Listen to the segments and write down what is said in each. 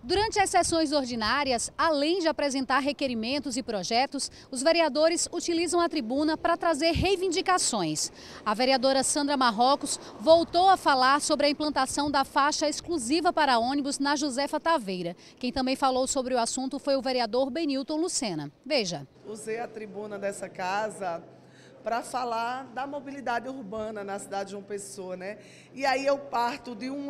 Durante as sessões ordinárias, além de apresentar requerimentos e projetos, os vereadores utilizam a tribuna para trazer reivindicações. A vereadora Sandra Marrocos voltou a falar sobre a implantação da faixa exclusiva para ônibus na Josefa Taveira. Quem também falou sobre o assunto foi o vereador Benilton Lucena. Veja. Usei a tribuna dessa casa para falar da mobilidade urbana na cidade de João Pessoa, né? E aí eu parto de um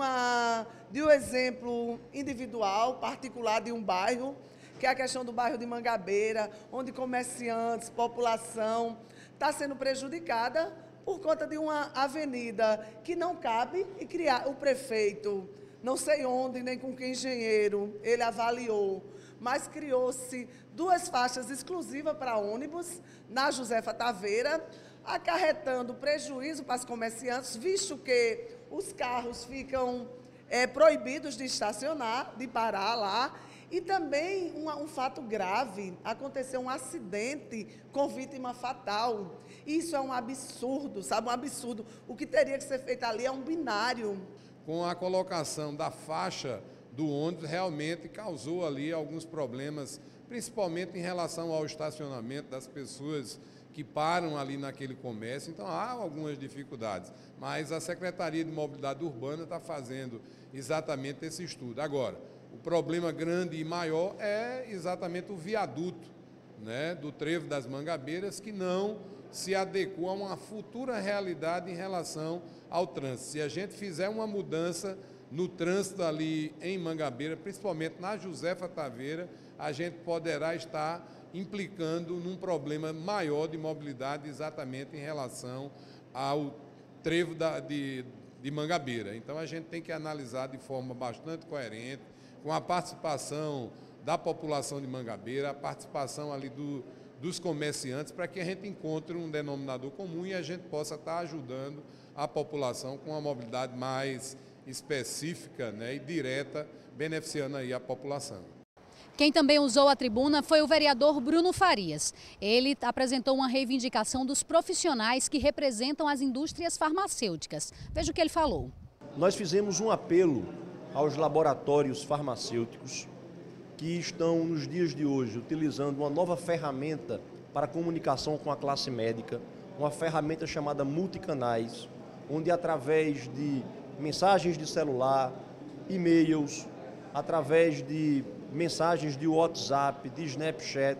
exemplo individual, particular de um bairro, que é a questão do bairro de Mangabeira, onde comerciantes, população está sendo prejudicada por conta de uma avenida que não cabe e criar o prefeito, não sei onde, nem com que engenheiro, ele avaliou, mas criou-se 2 faixas exclusivas para ônibus na Josefa Taveira, acarretando prejuízo para os comerciantes, visto que os carros ficam proibidos de estacionar, de parar lá. E também um fato grave, aconteceu um acidente com vítima fatal. Isso é um absurdo, sabe? Um absurdo. O que teria que ser feito ali é um binário. Com a colocação da faixa do ônibus, realmente causou ali alguns problemas, principalmente em relação ao estacionamento das pessoas que param ali naquele comércio. Então, há algumas dificuldades, mas a Secretaria de Mobilidade Urbana está fazendo exatamente esse estudo. Agora, o problema grande e maior é exatamente o viaduto, né, do Trevo das Mangabeiras, que não se adequa a uma futura realidade em relação ao trânsito. Se a gente fizer uma mudança no trânsito ali em Mangabeira, principalmente na Josefa Taveira, a gente poderá estar implicando num problema maior de mobilidade exatamente em relação ao trevo de Mangabeira. Então a gente tem que analisar de forma bastante coerente, com a participação da população de Mangabeira, a participação ali dos comerciantes, para que a gente encontre um denominador comum e a gente possa estar ajudando a população com uma mobilidade mais específica, né, e direta, beneficiando aí a população. Quem também usou a tribuna foi o vereador Bruno Farias. Ele apresentou uma reivindicação dos profissionais que representam as indústrias farmacêuticas. Veja o que ele falou. Nós fizemos um apelo aos laboratórios farmacêuticos que estão, nos dias de hoje, utilizando uma nova ferramenta para comunicação com a classe médica, uma ferramenta chamada multicanais, onde através de mensagens de celular, e-mails, através de mensagens de WhatsApp, de Snapchat,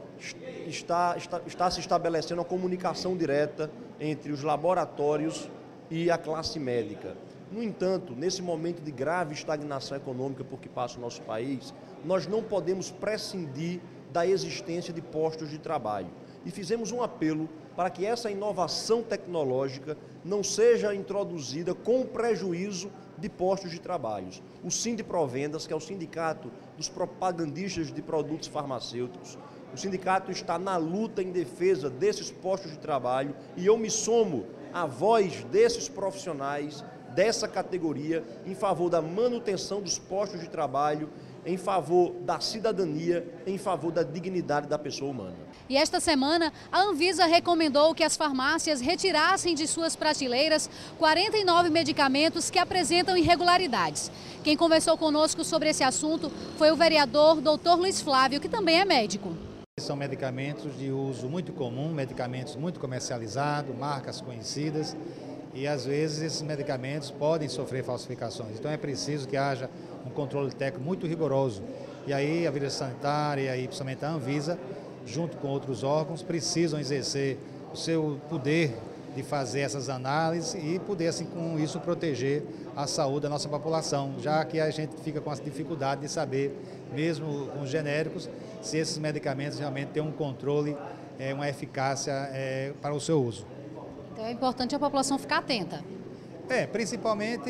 está se estabelecendo uma comunicação direta entre os laboratórios e a classe médica. No entanto, nesse momento de grave estagnação econômica por que passa o nosso país, nós não podemos prescindir da existência de postos de trabalho. E fizemos um apelo para que essa inovação tecnológica não seja introduzida com prejuízo de postos de trabalho. O Sindiprovendas, que é o sindicato dos propagandistas de produtos farmacêuticos, o sindicato está na luta em defesa desses postos de trabalho e eu me somo à voz desses profissionais, dessa categoria, em favor da manutenção dos postos de trabalho, em favor da cidadania, em favor da dignidade da pessoa humana. E esta semana, a Anvisa recomendou que as farmácias retirassem de suas prateleiras 49 medicamentos que apresentam irregularidades. Quem conversou conosco sobre esse assunto foi o vereador Dr. Luiz Flávio, que também é médico. São medicamentos de uso muito comum, medicamentos muito comercializados, marcas conhecidas, e às vezes esses medicamentos podem sofrer falsificações. Então é preciso que haja um controle técnico muito rigoroso. E aí a Vigilância Sanitária e principalmente a Anvisa, junto com outros órgãos, precisam exercer o seu poder de fazer essas análises e poder, assim, com isso, proteger a saúde da nossa população, já que a gente fica com essa dificuldade de saber, mesmo com os genéricos, se esses medicamentos realmente têm um controle, uma eficácia para o seu uso. Então é importante a população ficar atenta. Principalmente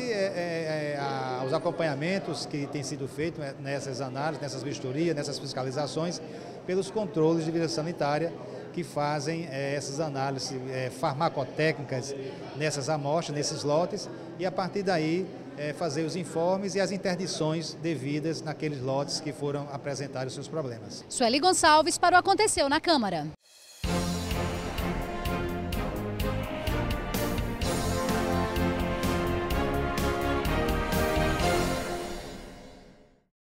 os acompanhamentos que têm sido feitos nessas análises, nessas vistorias, nessas fiscalizações, pelos controles de vigilância sanitária que fazem essas análises farmacotécnicas nessas amostras, nesses lotes, e a partir daí fazer os informes e as interdições devidas naqueles lotes que foram apresentar os seus problemas. Sueli Gonçalves para o Aconteceu na Câmara.